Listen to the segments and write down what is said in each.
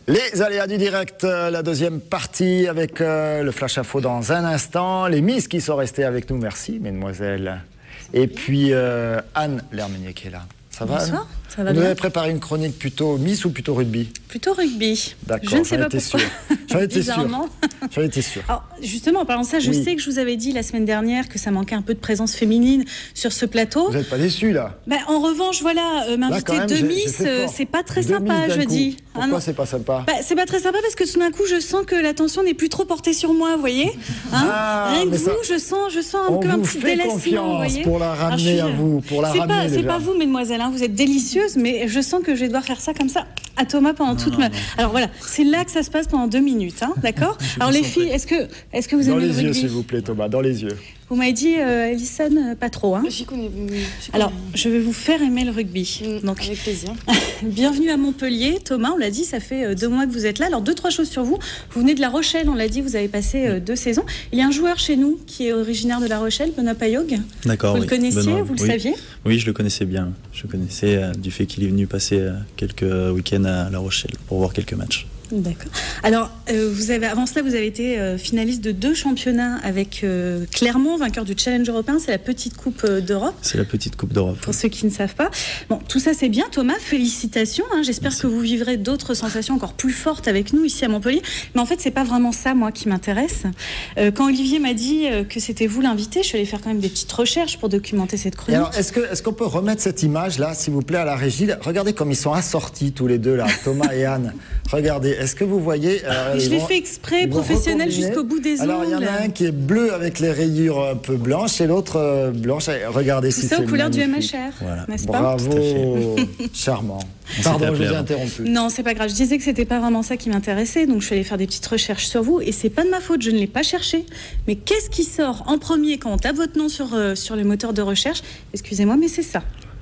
Les aléas du direct, la deuxième partie avec le flash info dans un instant. Les Miss qui sont restées avec nous, merci mesdemoiselles. Et puis Anne Lermenier qui est là. Ça va? Bonsoir, ça va Vous bien. avez préparé une chronique plutôt Miss ou plutôt rugby? Plutôt rugby. D'accord, Je ne sais pas pourquoi. J'en étais sûr. Bizarrement. J'en étais sûr. Alors, justement, en parlant de ça, je Oui. sais que je vous avais dit la semaine dernière que ça manquait un peu de présence féminine sur ce plateau. Vous n'êtes pas déçus là? Ben, en revanche, voilà, Là, m'inviter quand même, deux j'ai Miss, fait fort. c'est pas très Deux sympa, Miss d'un je coup. dis. Pourquoi c'est pas sympa? Ben, c'est pas très sympa parce que tout d'un coup, je sens que l'attention n'est plus trop portée sur moi, vous voyez, hein. Ah, Rien que mais vous, ça- je sens On comme un vous petit fait délaissement, vous confiance voyez. pour la Alors, ramener à vous, pour la ramener C'est déjà. pas vous, mesdemoiselles, hein, vous êtes délicieuses, mais je sens que je vais devoir faire ça comme ça à Thomas pendant toute ma... Alors voilà, c'est là que ça se passe pendant 2 minutes, hein, d'accord? Alors les filles, est-ce que vous Dans aimez le les yeux, rugby? s'il vous plaît, Thomas, dans les yeux. Vous m'avez dit, Alison, pas trop, hein? J'y connais. Alors, je vais vous faire aimer le rugby. Donc, avec plaisir. bienvenue à Montpellier. Thomas, on l'a dit, ça fait 2 mois que vous êtes là. Alors, 2-3 choses sur vous. Vous venez de La Rochelle, on l'a dit, vous avez passé 2 saisons. Il y a un joueur chez nous qui est originaire de La Rochelle, Benoît Payog. D'accord. Vous le connaissiez, Benoît, vous le oui. saviez? Oui, je le connaissais bien. Je le connaissais du fait qu'il est venu passer quelques week-ends à La Rochelle pour voir quelques matchs. D'accord. Alors, avant cela, vous avez été finaliste de 2 championnats avec Clermont, vainqueur du Challenge européen. C'est la petite Coupe d'Europe. C'est la petite Coupe d'Europe. Pour ceux qui ne savent pas. Bon, tout ça c'est bien, Thomas, félicitations. Hein. J'espère Merci. que vous vivrez d'autres sensations encore plus fortes avec nous ici à Montpellier. Mais en fait, c'est pas vraiment ça, moi, qui m'intéresse. Quand Olivier m'a dit que c'était vous l'invité, je suis allée faire quand même des petites recherches pour documenter cette Et chronique. alors, est-ce qu'on peut remettre cette image là, s'il vous plaît, à la régie? Regardez comme ils sont assortis tous les deux là, Thomas et Anne. Regardez, est-ce que vous voyez? Je l'ai fait exprès, professionnel jusqu'au bout des ongles. Alors, il y en a un qui est bleu avec les rayures un peu blanches et l'autre blanche. Regardez Tout si ça c'est aux couleurs du magnifique. MHR, Voilà. n'est-ce pas? Bravo, charmant. s'est Pardon, je appelé vous ai avant. interrompu. Non, c'est pas grave. Je disais que c'était pas vraiment ça qui m'intéressait, donc je suis allée faire des petites recherches sur vous, et c'est pas de ma faute, je ne l'ai pas cherché. Mais qu'est-ce qui sort en premier quand on tape votre nom sur les moteurs de recherche? Excusez-moi, mais c'est ça.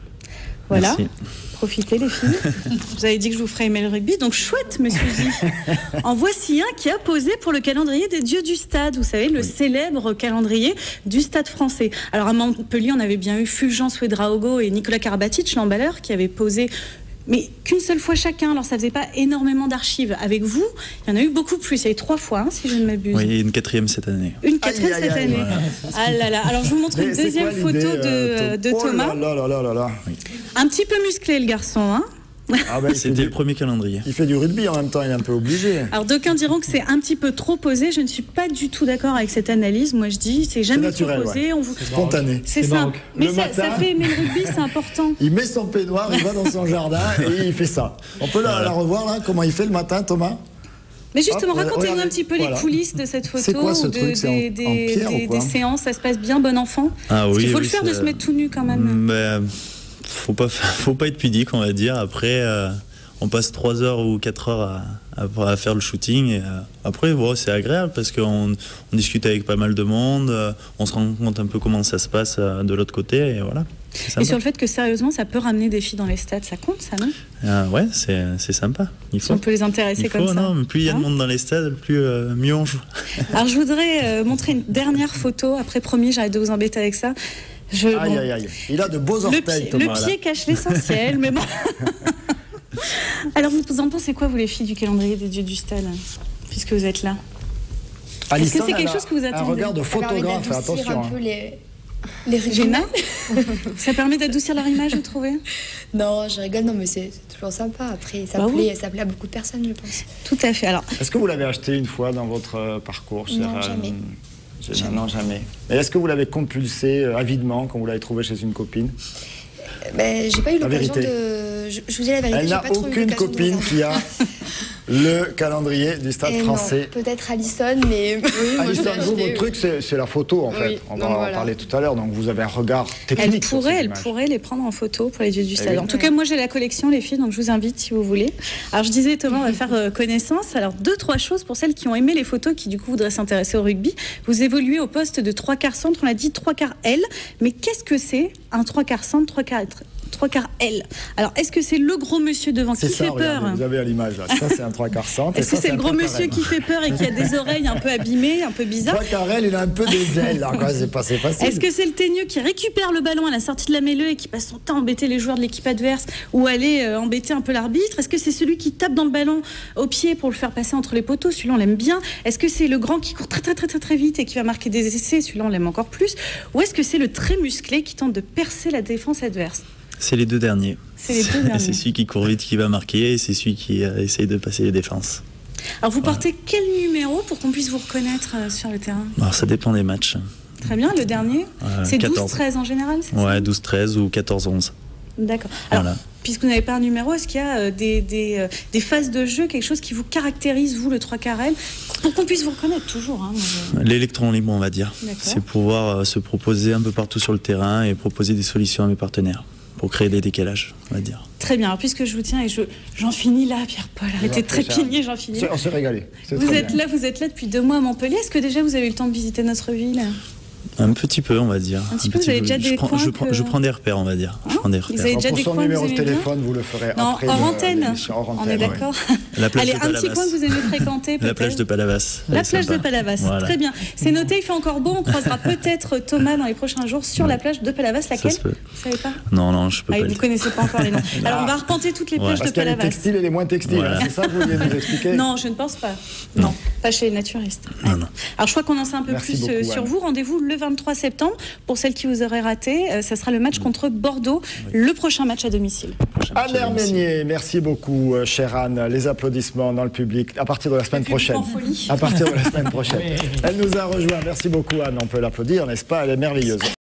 Voilà. Merci. Profitez les filles. Vous avez dit que je vous ferais aimer le rugby, donc chouette, me suis dit. En voici un qui a posé pour le calendrier des dieux du stade, vous savez, le célèbre calendrier du stade français. Alors à Montpellier, on avait bien eu Fulgence Ouedraogo et Nicolas Karabatic, l'emballeur, qui avaient posé, mais qu'une seule fois chacun. Alors ça faisait pas énormément d'archives. Avec vous, il y en a eu beaucoup plus. Il y a eu 3 fois, hein, si je ne m'abuse. Oui, et une 4e cette année. Une 4e Aïe, aïe, cette aïe. année. Ah là là. Alors je vous montre Mais une c'est deuxième quoi l'idée, photo de Oh Thomas. là là là là là. Un petit peu musclé le garçon, hein. Ah bah, il fait C'était le du- premier calendrier. il fait du rugby en même temps, il est un peu obligé. Alors d'aucuns diront que c'est un petit peu trop posé. Je ne suis pas du tout d'accord avec cette analyse. Moi je dis c'est jamais trop naturel, posé. ouais. On vous... Spontané. C'est ça. Mais Le ça matin. fait aimer le rugby, c'est important. Il met son peignoir, il va dans son jardin et il fait ça. On peut la revoir là, comment il fait le matin, Thomas? Mais justement, Hop, racontez-nous regardez, un petit peu voilà. les coulisses de cette photo. C'est quoi ce ou truc? C'est en pierre ou quoi? des séances. Ça se passe bien, bon enfant. Ah Parce oui, qu'il faut oui, le faire de ça- se mettre tout nu quand même. Mais faut pas être pudique, on va dire. Après, on passe 3 heures ou 4 heures à faire le shooting. Et, après, bon, c'est agréable parce qu'on discute avec pas mal de monde. On se rend compte un peu comment ça se passe de l'autre côté. Et voilà. C'est Et sympa. sur le fait que sérieusement, ça peut ramener des filles dans les stades, ça compte ça, non? Ouais, c'est sympa. Il Si faut. on peut les intéresser Il comme faut, ça. non, mais plus il y a de Hein monde dans les stades, plus mieux on joue. Alors je voudrais montrer une dernière photo. Après, promis, j'arrête de vous embêter avec ça. Aïe aïe aïe. Il a de beaux orteils, Thomas. Le là. pied cache l'essentiel, mais bon. Alors, vous en pensez quoi, vous, les filles du calendrier des dieux du stade, puisque vous êtes là? Alison, c'est quelque elle a chose que vous un attendez? regard de Ça permet photographe, d'adoucir attention. un peu hein. les Géna rugbymen. Ça permet d'adoucir leur image, vous trouvez? Non, je rigole, non, mais c'est toujours sympa. Après, Bah oui. ça plaît à beaucoup de personnes, je pense. Tout à fait. Alors, Est-ce que vous l'avez acheté une fois dans votre parcours? Non, jamais. Non, jamais. Et est-ce que vous l'avez compulsé avidement quand vous l'avez trouvé chez une copine? Mais j'ai pas eu La l'occasion vérité. de. Je vous dis la vérité, Elle j'ai n'a pas trop eu aucune l'occasion de copine voir. qui a le calendrier du stade Et français. non, peut-être Alison, mais. Alison, vous, votre truc, c'est la photo, en fait. Oui, On va donc en voilà. parler tout à l'heure. Donc, vous avez un regard technique. sur ces elle images. pourrait les prendre en photo pour les dieux du stade. oui. En tout cas, moi, j'ai la collection, les filles, donc je vous invite si vous voulez. Alors, je disais, Thomas, on va faire connaissance. Alors, 2-3 choses pour celles qui ont aimé les photos, qui du coup voudraient s'intéresser au rugby. Vous évoluez au poste de 3/4 centre, on l'a dit 3/4 L. Mais qu'est-ce que c'est un 3/4 centre, 3 quarts L. Alors, est-ce que c'est le gros monsieur devant qui fait peur? Vous avez à l'image là. Ça, c'est un 3 quarts centre. Est-ce que c'est le gros monsieur qui fait peur et qui a des oreilles un peu abîmées, un peu bizarres? 3 quarts L, il a un peu des ailes. Là, quoi, c'est pas facile. Est-ce que c'est le teigneux qui récupère le ballon à la sortie de la mêlée et qui passe son temps à embêter les joueurs de l'équipe adverse ou aller embêter un peu l'arbitre? Est-ce que c'est celui qui tape dans le ballon au pied pour le faire passer entre les poteaux? Celui-là, on l'aime bien. Est-ce que c'est le grand qui court très vite et qui va marquer des essais? Celui-là, on l'aime encore plus. Ou est-ce que c'est le très musclé qui tente de percer la défense adverse? C'est les deux derniers. C'est celui qui court vite qui va marquer et c'est celui qui essaye de passer les défenses. Alors, vous portez quel numéro pour qu'on puisse vous reconnaître sur le terrain? Alors, ça dépend des matchs. Très bien, le dernier, c'est 12-13 en général, c'est ça? Ouais, 12-13 ou 14-11. D'accord. Alors, voilà. Puisque vous n'avez pas un numéro, est-ce qu'il y a des phases de jeu, quelque chose qui vous caractérise, vous, le 3 quarts L, pour qu'on puisse vous reconnaître toujours, hein? L'électron libre, on va dire. C'est pouvoir se proposer un peu partout sur le terrain et proposer des solutions à mes partenaires pour créer des décalages, on va dire. Très bien. Alors, puisque je vous tiens et j'en finis là, Pierre-Paul, arrêtez de trépigner, j'en finis. On s'est régalé. Vous êtes là depuis 2 mois à Montpellier. Est-ce que déjà vous avez eu le temps de visiter notre ville? Un petit peu, on va dire. Un petit peu, vous avez déjà des coins je prends des repères, on va dire. Vous avez déjà pour des son coins numéro que vous de aimez téléphone, bien? vous le ferez non, après. Hors antenne. On est ouais. d'accord. Allez, un petit coin que vous aimez fréquenter, la plage de Palavas. La plage de Palavas, voilà. Très bien. C'est noté, il fait encore beau. On croisera peut-être Thomas dans les prochains jours sur la plage de Palavas. Laquelle? Vous savez pas? Non, je peux pas. Vous ne connaissez pas encore les noms. Alors, on va arpenter toutes les plages de Palavas. Les textiles et les moins textiles. Voilà. C'est ça que vous vouliez nous expliquer? Non, je ne pense pas. Non, pas chez les naturistes. Non. Alors, je crois qu'on en sait un peu plus sur vous. Rendez-vous le 23 septembre. Pour celles qui vous auraient raté, ça sera le match contre Bordeaux, le prochain match à domicile. Anne Lermenier, merci beaucoup, chère Anne. Les applaudissements dans le public à partir de la semaine prochaine. À partir de la semaine prochaine. Elle nous a rejoint. Merci beaucoup, Anne. On peut l'applaudir, n'est-ce pas? Elle est merveilleuse.